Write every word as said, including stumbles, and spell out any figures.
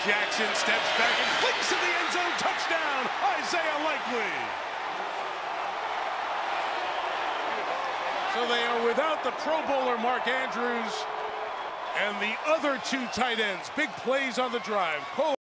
Jackson steps back and flicks to the end zone. Touchdown, Isaiah Likely. So they are without the Pro Bowler Mark Andrews and the other two tight ends. Big plays on the drive.